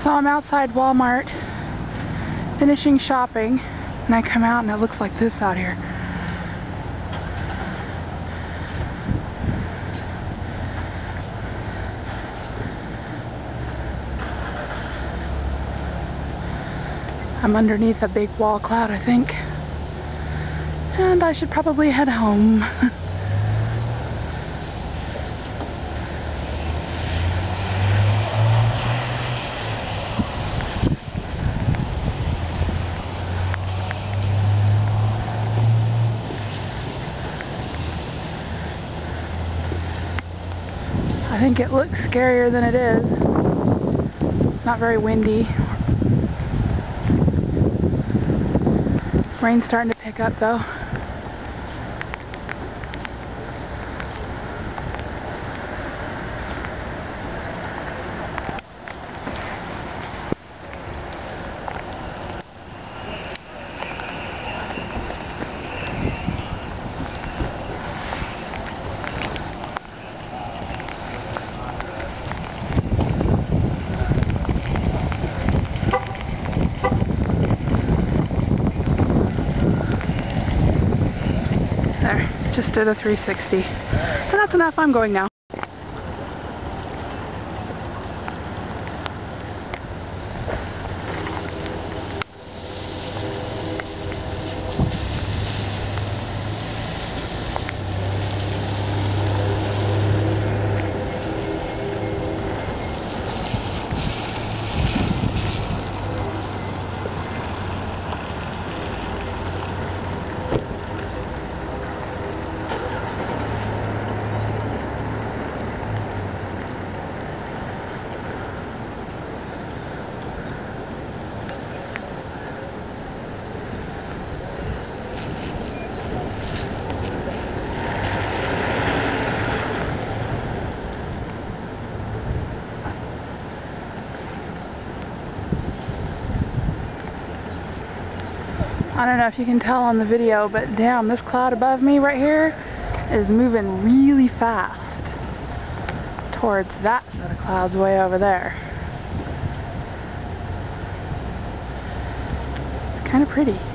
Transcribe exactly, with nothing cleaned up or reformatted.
So I'm outside Walmart finishing shopping, and I come out and it looks like this out here. I'm underneath a big wall cloud, I think. And I should probably head home. I think it looks scarier than it is. Not very windy. Rain's starting to pick up though. Just did a three sixty. And that's enough. I'm going now. I don't know if you can tell on the video, but damn, this cloud above me right here is moving really fast towards that set of clouds way over there. It's kind of pretty.